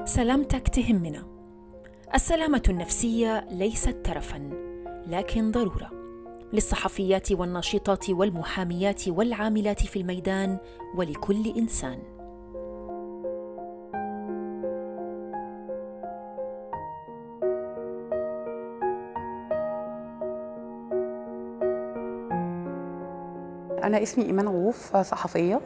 سلامتك تهمنا. السلامة النفسية ليست ترفاً، لكن ضرورة للصحفيات والناشطات والمحاميات والعاملات في الميدان ولكل إنسان. أنا اسمي إيمان عوف، صحفية.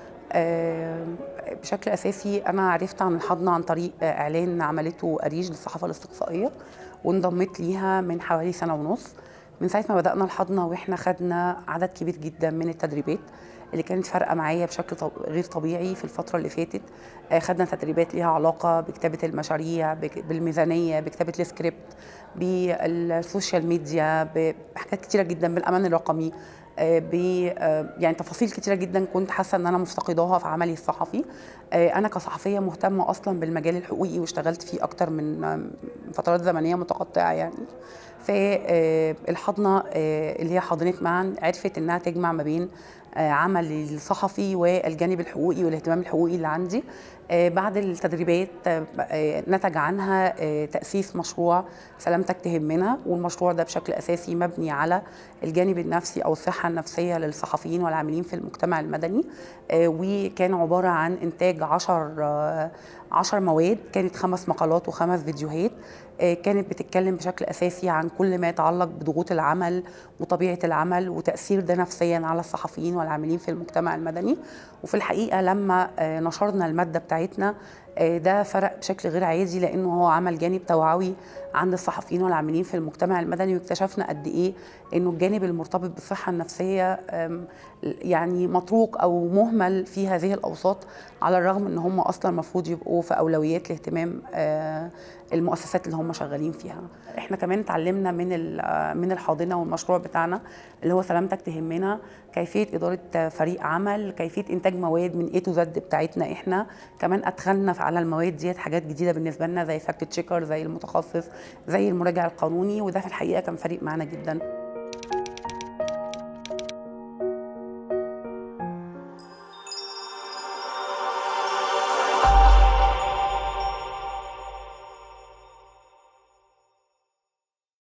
بشكل أساسي أنا عرفت عن الحضنة عن طريق إعلان عملته أريج للصحافة الاستقصائية، وانضميت ليها من حوالي سنة ونص. من ساعة ما بدأنا الحضنة وإحنا خدنا عدد كبير جدا من التدريبات اللي كانت فارقة معايا بشكل غير طبيعي في الفترة اللي فاتت. خدنا تدريبات ليها علاقة بكتابة المشاريع، بالميزانية، بكتابة السكريبت، بالسوشيال ميديا، بحاجات كتيرة جدا، بالأمان الرقمي، يعني تفاصيل كتيرة جدا كنت حاسة ان انا مفتقداها في عملي الصحفي. انا كصحفية مهتمة اصلا بالمجال الحقوقي واشتغلت فيه اكتر من فترات زمنية متقطعة يعني. فالحضنة اللي هي حاضنة معا عرفت انها تجمع ما بين عمل الصحفي والجانب الحقوقي والاهتمام الحقوقي اللي عندي. بعد التدريبات نتج عنها تأسيس مشروع سلامتك تهمنا، والمشروع ده بشكل أساسي مبني على الجانب النفسي أو الصحة النفسية للصحفيين والعاملين في المجتمع المدني. وكان عبارة عن إنتاج 10 مواد، كانت 5 مقالات و5 فيديوهات. كانت بتتكلم بشكل أساسي عن كل ما يتعلق بضغوط العمل وطبيعة العمل وتأثير ده نفسيا على الصحفيين والعاملين في المجتمع المدني. وفي الحقيقة لما نشرنا المادة بتاعتنا ده فرق بشكل غير عادي، لأنه هو عمل جانب توعوي عند الصحفيين والعاملين في المجتمع المدني، واكتشفنا قد إيه إنه الجانب المرتبط بالصحة النفسية يعني متروك أو مهمل في هذه الأوساط، على الرغم إن هم أصلا المفروض يبقوا في أولويات الاهتمام المؤسسات اللي هم شغالين فيها. احنا كمان اتعلمنا من الحاضنة والمشروع بتاعنا اللي هو سلامتك تهمنا كيفية إدارة فريق عمل، كيفية إنتاج مواد من A to Z بتاعتنا. احنا كمان أدخلنا على المواد ديت حاجات جديدة بالنسبة لنا، زي فاكت تشيكر، زي المتخصص، زي المراجع القانوني، وده في الحقيقة كان فارق معنا جدا.